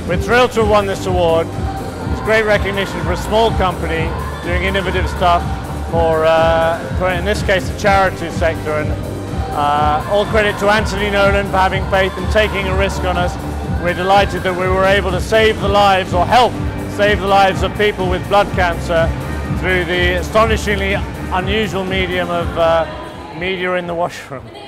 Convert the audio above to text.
We're thrilled to have won this award. It's great recognition for a small company doing innovative stuff for in this case, the charity sector. And all credit to Anthony Nolan for having faith and taking a risk on us. We're delighted that we were able to save the lives, or help save the lives of people with blood cancer through the astonishingly unusual medium of media in the washroom.